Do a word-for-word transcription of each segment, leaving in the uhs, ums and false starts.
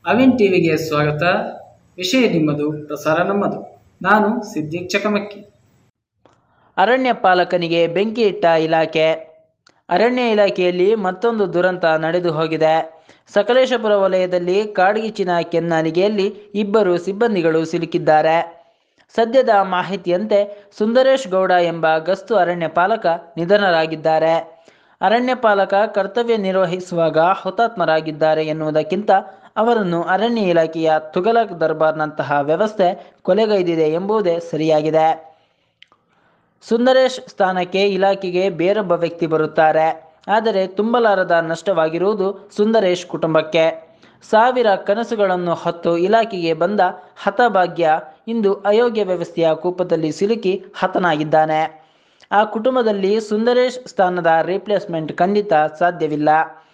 ಅವಿನ್ ಟಿವಿಗೆ ಸ್ವಾಗತ. ವಿಷಯ ನಿಮ್ಮದು, ಪ್ರಸಾರ ನಮ್ಮದು. ನಾನು ಸಿದ್ದಿಕ್ ಚಕಮಕ್ಕಿ. ಅರಣ್ಯ ಪಾಲಕನಿಗೆ ಬೆಂಕಿ ಇಟ್ಟ ಇಲಾಖೆ. ಅರಣ್ಯ ಇಲಾಖೆಯಲ್ಲಿ ಮತ್ತೊಂದು ದುರಂತ ನಡೆದು ಹೋಗಿದೆ. ಸಕಲೇಶಪುರ ವಲಯದಲ್ಲಿ ಕಾಡ್ಗಿಚ್ಚಿನ ಕೆನ್ನಾಲಿಗೆಯಲ್ಲಿ ಇಬ್ಬರು ಸಿಬ್ಬಂದಿಗಳು ಸಿಲುಕಿದ್ದಾರೆ. ಸದ್ಯದ ಮಾಹಿತಿಯಂತೆ ಸುಂದರೇಶ್ ಗೌಡ ಎಂಬ ಗಸ್ತು ಅರಣ್ಯ ಪಾಲಕ ನಿಧನರಾಗಿದ್ದಾರೆ. ಅರಣ್ಯ ಪಾಲಕ ಕರ್ತವ್ಯ ನಿರ್ವಹಿಸುವಾಗ ಹುತಾತ್ಮರಾಗಿದ್ದಾರೆ ಎನ್ನುವುದಕ್ಕಿಂತ ಅವರನ್ನು ಅರಣ್ಯ ಇಲಾಖೆಯ ತುಘಲಕ್ ದರ್ಬಾರ್ನಂತಹ ವ್ಯವಸ್ಥೆ ಕೊಲೆಗೈದಿದೆ ಎಂಬುದೇ ಸರಿಯಾಗಿದೆ. ಸುಂದರೇಶ್ ಸ್ಥಾನಕ್ಕೆ ಇಲಾಖೆಗೆ ಬೇರೊಬ್ಬ ವ್ಯಕ್ತಿ ಬರುತ್ತಾರೆ. ಆದರೆ ತುಂಬಲಾರದ ನಷ್ಟವಾಗಿರುವುದು ಸುಂದರೇಶ್ ಕುಟುಂಬಕ್ಕೆ. ಸಾವಿರ ಕನಸುಗಳನ್ನು ಹೊತ್ತು ಇಲಾಖೆಗೆ ಬಂದ ಹತಭಾಗ್ಯ ಇಂದು ಅಯೋಗ್ಯ ವ್ಯವಸ್ಥೆಯ ಕೂಪದಲ್ಲಿ ಸಿಲುಕಿ ಹತನಾಗಿದ್ದಾನೆ. ಆ ಕುಟುಂಬದಲ್ಲಿ ಸುಂದರೇಶ್ ಸ್ಥಾನದ ರಿಪ್ಲೇಸ್ಮೆಂಟ್ ಖಂಡಿತ ಸಾಧ್ಯವಿಲ್ಲ.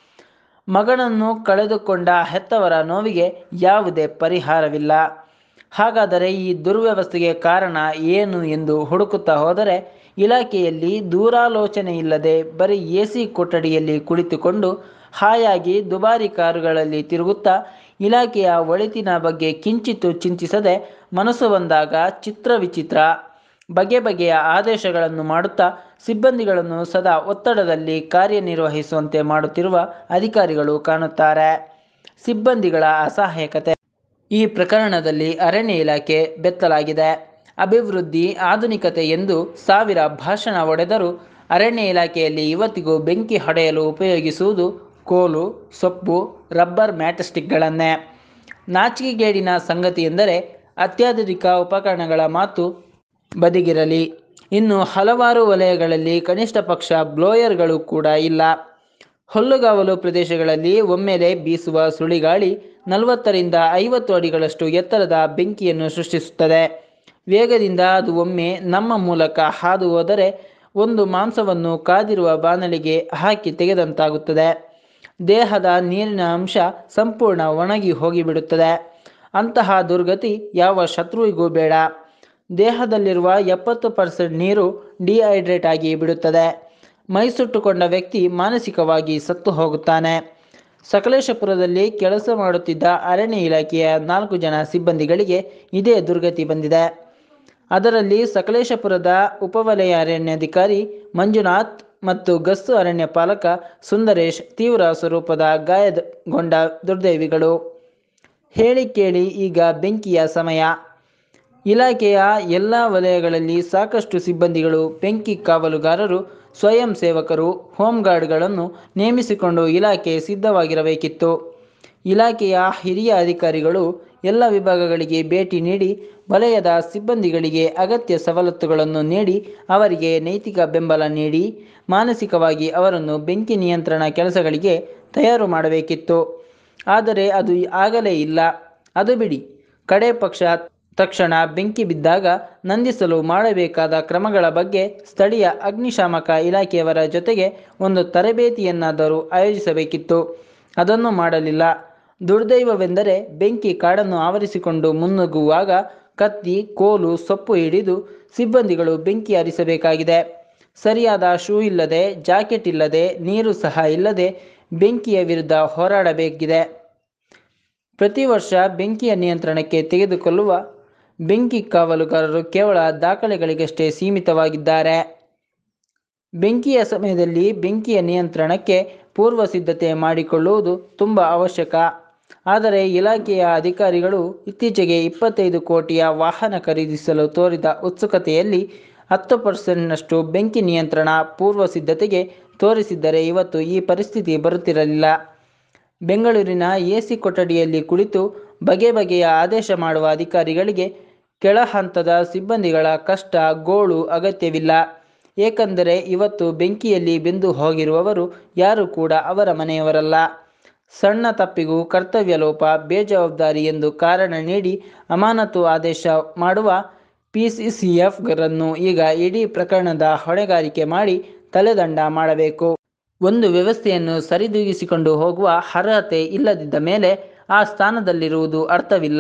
ಮಗನನ್ನು ಕಳೆದುಕೊಂಡ ಹೆತ್ತವರ ನೋವಿಗೆ ಯಾವುದೇ ಪರಿಹಾರವಿಲ್ಲ. ಹಾಗಾದರೆ ಈ ದುರ್ವ್ಯವಸ್ಥೆಗೆ ಕಾರಣ ಏನು ಎಂದು ಹುಡುಕುತ್ತಾ ಹೋದರೆ ಇಲಾಖೆಯಲ್ಲಿ ದೂರಾಲೋಚನೆ ಇಲ್ಲದೆ ಬರೀ ಎ ಸಿ ಕೊಠಡಿಯಲ್ಲಿ ಕುಳಿತುಕೊಂಡು ಹಾಯಾಗಿ ದುಬಾರಿ ಕಾರುಗಳಲ್ಲಿ ತಿರುಗುತ್ತಾ ಇಲಾಖೆಯ ಒಳಿತಿನ ಬಗ್ಗೆ ಕಿಂಚಿತ್ತು ಚಿಂತಿಸದೆ ಮನಸ್ಸು ಬಂದಾಗ ಚಿತ್ರ ವಿಚಿತ್ರ ಬಗೆ ಬಗೆಯ ಆದೇಶಗಳನ್ನು ಮಾಡುತ್ತಾ ಸಿಬ್ಬಂದಿಗಳನ್ನು ಸದಾ ಒತ್ತಡದಲ್ಲಿ ಕಾರ್ಯನಿರ್ವಹಿಸುವಂತೆ ಮಾಡುತ್ತಿರುವ ಅಧಿಕಾರಿಗಳು ಕಾಣುತ್ತಾರೆ. ಸಿಬ್ಬಂದಿಗಳ ಅಸಹಾಯಕತೆ. ಈ ಪ್ರಕರಣದಲ್ಲಿ ಅರಣ್ಯ ಇಲಾಖೆ ಬೆತ್ತಲಾಗಿದೆ. ಅಭಿವೃದ್ಧಿ, ಆಧುನಿಕತೆ ಎಂದು ಸಾವಿರ ಭಾಷಣ ಒಡೆದರೂ ಅರಣ್ಯ ಇಲಾಖೆಯಲ್ಲಿ ಇವತ್ತಿಗೂ ಬೆಂಕಿ ಹೊಡೆಯಲು ಉಪಯೋಗಿಸುವುದು ಕೋಲು, ಸೊಪ್ಪು, ರಬ್ಬರ್ ಮ್ಯಾಟ್ಸ್ಟಿಕ್ಗಳನ್ನೇ. ನಾಚಿಕೆಗೇಡಿನ ಸಂಗತಿ ಎಂದರೆ ಅತ್ಯಾಧುನಿಕ ಉಪಕರಣಗಳ ಮಾತು ಬದಿಗಿರಲಿ, ಇನ್ನು ಹಲವಾರು ವಲಯಗಳಲ್ಲಿ ಕನಿಷ್ಠ ಪಕ್ಷ ಬ್ಲೋಯರ್ಗಳು ಕೂಡ ಇಲ್ಲ. ಹುಲ್ಲುಗಾವಲು ಪ್ರದೇಶಗಳಲ್ಲಿ ಒಮ್ಮೆಲೆ ಬೀಸುವ ಸುಳಿಗಾಳಿ ನಲವತ್ತರಿಂದ ಐವತ್ತು ಅಡಿಗಳಷ್ಟು ಎತ್ತರದ ಬೆಂಕಿಯನ್ನು ಸೃಷ್ಟಿಸುತ್ತದೆ. ವೇಗದಿಂದ ಅದು ಒಮ್ಮೆ ನಮ್ಮ ಮೂಲಕ ಹಾದು ಹೋದರೆ ಒಂದು ಮಾಂಸವನ್ನು ಕಾದಿರುವ ಬಾಣಲಿಗೆ ಹಾಕಿ ತೆಗೆದಂತಾಗುತ್ತದೆ. ದೇಹದ ನೀರಿನ ಅಂಶ ಸಂಪೂರ್ಣ ಒಣಗಿ ಹೋಗಿಬಿಡುತ್ತದೆ. ಅಂತಹ ದುರ್ಗತಿ ಯಾವ ಶತ್ರುವಿಗೂ ಬೇಡ. ದೇಹದಲ್ಲಿರುವ ಎಪ್ಪತ್ತು ಪರ್ಸೆಂಟ್ ನೀರು ಡಿಹೈಡ್ರೇಟ್ ಆಗಿ ಬಿಡುತ್ತದೆ. ಮೈ ಸುಟ್ಟುಕೊಂಡ ವ್ಯಕ್ತಿ ಮಾನಸಿಕವಾಗಿ ಸತ್ತು ಹೋಗುತ್ತಾನೆ. ಸಕಲೇಶಪುರದಲ್ಲಿ ಕೆಲಸ ಮಾಡುತ್ತಿದ್ದ ಅರಣ್ಯ ಇಲಾಖೆಯ ನಾಲ್ಕು ಜನ ಸಿಬ್ಬಂದಿಗಳಿಗೆ ಇದೇ ದುರ್ಗತಿ ಬಂದಿದೆ. ಅದರಲ್ಲಿ ಸಕಲೇಶಪುರದ ಉಪವಲಯ ಅರಣ್ಯಾಧಿಕಾರಿ ಮಂಜುನಾಥ್ ಮತ್ತು ಗಸ್ತು ಅರಣ್ಯ ಪಾಲಕ ಸುಂದರೇಶ್ ತೀವ್ರ ಸ್ವರೂಪದ ಗಾಯಗೊಂಡ ದುರ್ದೈವಿಗಳು. ಹೇಳಿ ಕೇಳಿ ಈಗ ಬೆಂಕಿಯ ಸಮಯ. ಇಲಾಖೆಯ ಎಲ್ಲ ವಲಯಗಳಲ್ಲಿ ಸಾಕಷ್ಟು ಸಿಬ್ಬಂದಿಗಳು, ಬೆಂಕಿ ಕಾವಲುಗಾರರು, ಸ್ವಯಂ ಸೇವಕರು, ಹೋಂಗಾರ್ಡ್ಗಳನ್ನು ನೇಮಿಸಿಕೊಂಡು ಇಲಾಖೆ ಸಿದ್ಧವಾಗಿರಬೇಕಿತ್ತು. ಇಲಾಖೆಯ ಹಿರಿಯ ಅಧಿಕಾರಿಗಳು ಎಲ್ಲ ವಿಭಾಗಗಳಿಗೆ ಭೇಟಿ ನೀಡಿ ವಲಯದ ಸಿಬ್ಬಂದಿಗಳಿಗೆ ಅಗತ್ಯ ಸವಲತ್ತುಗಳನ್ನು ನೀಡಿ ಅವರಿಗೆ ನೈತಿಕ ಬೆಂಬಲ ನೀಡಿ ಮಾನಸಿಕವಾಗಿ ಅವರನ್ನು ಬೆಂಕಿ ನಿಯಂತ್ರಣ ಕೆಲಸಗಳಿಗೆ ತಯಾರು ಮಾಡಬೇಕಿತ್ತು. ಆದರೆ ಅದು ಆಗಲೇ ಇಲ್ಲ. ಅದು ಬಿಡಿ, ಕಡೆ ಪಕ್ಷ ತಕ್ಷಣ ಬೆಂಕಿ ಬಿದ್ದಾಗ ನಂದಿಸಲು ಮಾಡಬೇಕಾದ ಕ್ರಮಗಳ ಬಗ್ಗೆ ಸ್ಥಳೀಯ ಅಗ್ನಿಶಾಮಕ ಇಲಾಖೆಯವರ ಜೊತೆಗೆ ಒಂದು ತರಬೇತಿಯನ್ನಾದರೂ ಆಯೋಜಿಸಬೇಕಿತ್ತು. ಅದನ್ನು ಮಾಡಲಿಲ್ಲ. ದುರ್ದೈವವೆಂದರೆ ಬೆಂಕಿ ಕಾಡನ್ನು ಆವರಿಸಿಕೊಂಡು ಮುನ್ನುಗ್ಗುವಾಗ ಕತ್ತಿ, ಕೋಲು, ಸೊಪ್ಪು ಹಿಡಿದು ಸಿಬ್ಬಂದಿಗಳು ಬೆಂಕಿ ಹರಿಸಬೇಕಾಗಿದೆ. ಸರಿಯಾದ ಶೂ ಇಲ್ಲದೆ, ಜಾಕೆಟ್ ಇಲ್ಲದೆ, ನೀರು ಸಹ ಇಲ್ಲದೆ ಬೆಂಕಿಯ ವಿರುದ್ಧ ಹೋರಾಡಬೇಕಿದೆ. ಪ್ರತಿ ವರ್ಷ ಬೆಂಕಿಯ ನಿಯಂತ್ರಣಕ್ಕೆ ತೆಗೆದುಕೊಳ್ಳುವ ಬೆಂಕಿ ಕಾವಲುಗಾರರು ಕೇವಲ ದಾಖಲೆಗಳಿಗಷ್ಟೇ ಸೀಮಿತವಾಗಿದ್ದಾರೆ. ಬೆಂಕಿಯ ಸಮಯದಲ್ಲಿ ಬೆಂಕಿಯ ನಿಯಂತ್ರಣಕ್ಕೆ ಪೂರ್ವ ಸಿದ್ಧತೆ ಮಾಡಿಕೊಳ್ಳುವುದು ತುಂಬ ಅವಶ್ಯಕ. ಆದರೆ ಇಲಾಖೆಯ ಅಧಿಕಾರಿಗಳು ಇತ್ತೀಚೆಗೆ ಇಪ್ಪತ್ತೈದು ಕೋಟಿಯ ವಾಹನ ಖರೀದಿಸಲು ತೋರಿದ ಉತ್ಸುಕತೆಯಲ್ಲಿ ಹತ್ತು ಪರ್ಸೆಂಟ್ನಷ್ಟು ಬೆಂಕಿ ನಿಯಂತ್ರಣ ಪೂರ್ವ ಸಿದ್ಧತೆಗೆ ತೋರಿಸಿದ್ದರೆ ಇವತ್ತು ಈ ಪರಿಸ್ಥಿತಿ ಬರುತ್ತಿರಲಿಲ್ಲ. ಬೆಂಗಳೂರಿನ ಎ ಸಿ ಕೊಠಡಿಯಲ್ಲಿ ಕುಳಿತು ಬಗೆ ಬಗೆಯ ಆದೇಶ ಮಾಡುವ ಅಧಿಕಾರಿಗಳಿಗೆ ಕೆಳ ಹಂತದ ಸಿಬ್ಬಂದಿಗಳ ಕಷ್ಟ, ಗೋಳು ಅಗತ್ಯವಿಲ್ಲ. ಏಕೆಂದರೆ ಇವತ್ತು ಬೆಂಕಿಯಲ್ಲಿ ಬೆಂದು ಹೋಗಿರುವವರು ಯಾರೂ ಕೂಡ ಅವರ ಮನೆಯವರಲ್ಲ. ಸಣ್ಣ ತಪ್ಪಿಗೂ ಕರ್ತವ್ಯ ಲೋಪ, ಬೇಜವಾಬ್ದಾರಿ ಎಂದು ಕಾರಣ ನೀಡಿ ಅಮಾನತು ಆದೇಶ ಮಾಡುವ ಪಿ ಸಿ ಸಿ ಎಫ್ರನ್ನು ಈಗ ಇಡೀ ಪ್ರಕರಣದ ಹೊಣೆಗಾರಿಕೆ ಮಾಡಿ ತಲೆದಂಡ ಮಾಡಬೇಕು. ಒಂದು ವ್ಯವಸ್ಥೆಯನ್ನು ಸರಿದೂಗಿಸಿಕೊಂಡು ಹೋಗುವ ಅರ್ಹತೆ ಇಲ್ಲದಿದ್ದ ಮೇಲೆ ಆ ಸ್ಥಾನದಲ್ಲಿರುವುದು ಅರ್ಥವಿಲ್ಲ.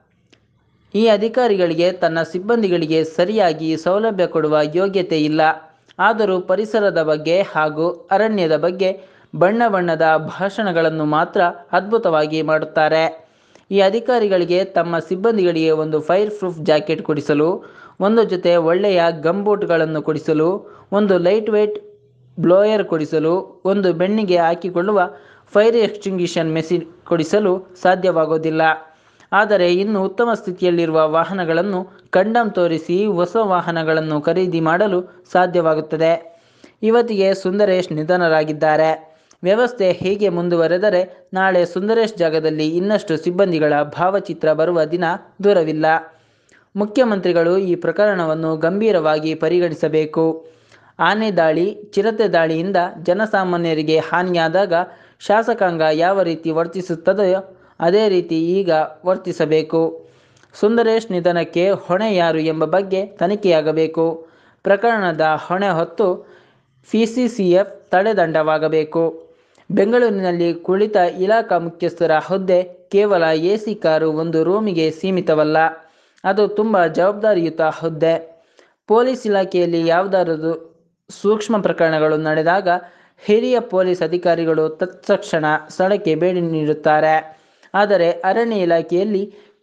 ಈ ಅಧಿಕಾರಿಗಳಿಗೆ ತನ್ನ ಸಿಬ್ಬಂದಿಗಳಿಗೆ ಸರಿಯಾಗಿ ಸೌಲಭ್ಯ ಕೊಡುವ ಯೋಗ್ಯತೆ ಇಲ್ಲ. ಆದರೂ ಪರಿಸರದ ಬಗ್ಗೆ ಹಾಗೂ ಅರಣ್ಯದ ಬಗ್ಗೆ ಬಣ್ಣ ಬಣ್ಣದ ಭಾಷಣಗಳನ್ನು ಮಾತ್ರ ಅದ್ಭುತವಾಗಿ ಮಾಡುತ್ತಾರೆ. ಈ ಅಧಿಕಾರಿಗಳಿಗೆ ತಮ್ಮ ಸಿಬ್ಬಂದಿಗಳಿಗೆ ಒಂದು ಫೈರ್ ಪ್ರೂಫ್ ಜಾಕೆಟ್ ಕೊಡಿಸಲು, ಒಂದು ಜೊತೆ ಒಳ್ಳೆಯ ಗಂಬೂಟ್ಗಳನ್ನು ಕೊಡಿಸಲು, ಒಂದು ಲೈಟ್ ವೇಟ್ ಬ್ಲೋಯರ್ ಕೊಡಿಸಲು, ಒಂದು ಬೆನ್ನಿಗೆ ಹಾಕಿಕೊಳ್ಳುವ ಫೈರ್ ಎಕ್ಸ್ಟಿಂಗ್ವಿಷರ್ ಮೆಷಿನ್ ಕೊಡಿಸಲು ಸಾಧ್ಯವಾಗೋದಿಲ್ಲ. ಆದರೆ ಇನ್ನು ಉತ್ತಮ ಸ್ಥಿತಿಯಲ್ಲಿರುವ ವಾಹನಗಳನ್ನು ಕಂಡಮ್ ತೋರಿಸಿ ಹೊಸ ವಾಹನಗಳನ್ನು ಖರೀದಿ ಮಾಡಲು ಸಾಧ್ಯವಾಗುತ್ತದೆ. ಇವತ್ತಿಗೆ ಸುಂದರೇಶ್ ನಿಧನರಾಗಿದ್ದಾರೆ. ವ್ಯವಸ್ಥೆ ಹೀಗೆ ಮುಂದುವರೆದರೆ ನಾಳೆ ಸುಂದರೇಶ್ ಜಾಗದಲ್ಲಿ ಇನ್ನಷ್ಟು ಸಿಬ್ಬಂದಿಗಳ ಭಾವಚಿತ್ರ ಬರುವ ದಿನ ದೂರವಿಲ್ಲ. ಮುಖ್ಯಮಂತ್ರಿಗಳು ಈ ಪ್ರಕರಣವನ್ನು ಗಂಭೀರವಾಗಿ ಪರಿಗಣಿಸಬೇಕು. ಆನೆ ದಾಳಿ, ಚಿರತೆ ದಾಳಿಯಿಂದ ಜನಸಾಮಾನ್ಯರಿಗೆ ಹಾನಿಯಾದಾಗ ಶಾಸಕಾಂಗ ಯಾವ ರೀತಿ ವರ್ತಿಸುತ್ತದೆಯೋ ಅದೇ ರೀತಿ ಈಗ ವರ್ತಿಸಬೇಕು. ಸುಂದರೇಶ್ ನಿಧನಕ್ಕೆ ಹೊಣೆ ಯಾರು ಎಂಬ ಬಗ್ಗೆ ತನಿಖೆಯಾಗಬೇಕು. ಪ್ರಕರಣದ ಹೊಣೆ ಹೊತ್ತು ಪಿ ಸಿ ಸಿ ಎಫ್ ತಡೆದಂಡವಾಗಬೇಕು. ಬೆಂಗಳೂರಿನಲ್ಲಿ ಕುಳಿತ ಇಲಾಖಾ ಮುಖ್ಯಸ್ಥರ ಹುದ್ದೆ ಕೇವಲ ಎ ಸಿ ಕಾರು ಒಂದು ರೂಮಿಗೆ ಸೀಮಿತವಲ್ಲ, ಅದು ತುಂಬ ಜವಾಬ್ದಾರಿಯುತ ಹುದ್ದೆ. ಪೊಲೀಸ್ ಇಲಾಖೆಯಲ್ಲಿ ಯಾವುದಾದರೂ ಸೂಕ್ಷ್ಮ ಪ್ರಕರಣಗಳು ನಡೆದಾಗ ಹಿರಿಯ ಪೊಲೀಸ್ ಅಧಿಕಾರಿಗಳು ತತ್ಕ್ಷಣ ಸ್ಥಳಕ್ಕೆ ಭೇಟಿ ನೀಡುತ್ತಾರೆ. ಆದರೆ ಅರಣ್ಯ ಇಲಾಖೆಯಲ್ಲಿ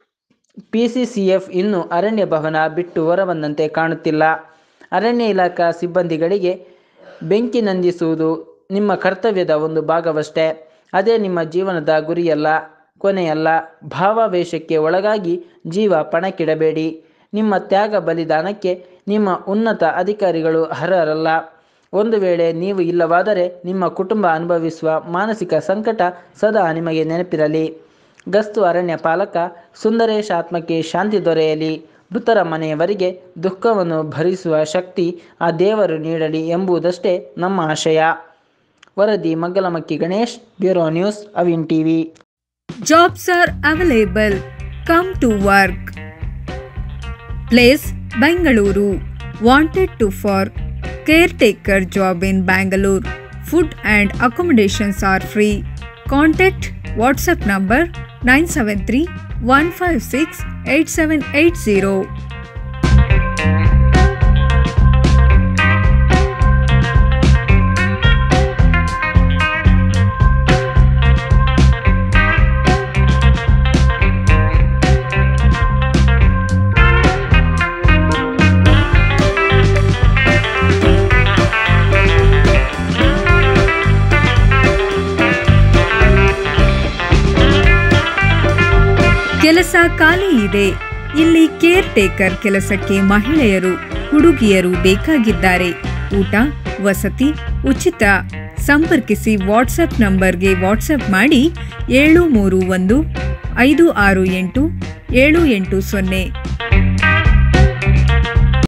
ಪಿ ಸಿ ಸಿ ಎಫ್ ಇನ್ನೂ ಅರಣ್ಯ ಭವನ ಬಿಟ್ಟು ಹೊರಬಂದಂತೆ ಕಾಣುತ್ತಿಲ್ಲ. ಅರಣ್ಯ ಇಲಾಖಾ ಸಿಬ್ಬಂದಿಗಳಿಗೆ ಬೆಂಕಿ ನಂದಿಸುವುದು ನಿಮ್ಮ ಕರ್ತವ್ಯದ ಒಂದು ಭಾಗವಷ್ಟೇ. ಅದೇ ನಿಮ್ಮ ಜೀವನದ ಗುರಿಯಲ್ಲ, ಕೊನೆಯಲ್ಲ. ಭಾವಾವೇಶಕ್ಕೆ ಒಳಗಾಗಿ ಜೀವ ಪಣಕ್ಕಿಡಬೇಡಿ. ನಿಮ್ಮ ತ್ಯಾಗ ಬಲಿದಾನಕ್ಕೆ ನಿಮ್ಮ ಉನ್ನತ ಅಧಿಕಾರಿಗಳು ಅರ್ಹರಲ್ಲ. ಒಂದು ವೇಳೆ ನೀವು ಇಲ್ಲವಾದರೆ ನಿಮ್ಮ ಕುಟುಂಬ ಅನುಭವಿಸುವ ಮಾನಸಿಕ ಸಂಕಟ ಸದಾ ನಿಮಗೆ ನೆನಪಿರಲಿ. ಗಸ್ತು ಅರಣ್ಯ ಪಾಲಕ ಸುಂದರೇಶ್ ಆತ್ಮಕ್ಕೆ ಶಾಂತಿ ದೊರೆಯಲಿ. ಮೃತರ ಮನೆಯವರಿಗೆ ದುಃಖವನ್ನು ಭರಿಸುವ ಶಕ್ತಿ ಆ ದೇವರು ನೀಡಲಿ ಎಂಬುದಷ್ಟೇ ನಮ್ಮ ಆಶಯ. ವರದಿ Maggalamakki Ganesh, bureau news, Avin TV. Jobs are available. Come to work. Place Bengaluru. Wanted to for caretaker job in Bangalore. Food and accommodations are free. Contact WhatsApp number nine seven three one five six eight seven eight zero. ಕೆಲಸ ಖಾಲಿ ಇದೆ. ಇಲ್ಲಿ care taker ಕೆಲಸಕ್ಕೆ ಮಹಿಳೆಯರು, ಹುಡುಗಿಯರು ಬೇಕಾಗಿದ್ದಾರೆ. ಊಟ, ವಸತಿ ಉಚಿತ. ಸಂಪರ್ಕಿಸಿ ವಾಟ್ಸಪ್ ನಂಬರ್ಗೆ ವಾಟ್ಸಪ್ ಮಾಡಿ ಏಳು ಮೂರು ಒಂದು ಐದು ಆರು ಎಂಟು ಏಳು ಎಂಟು ಸೊನ್ನೆ.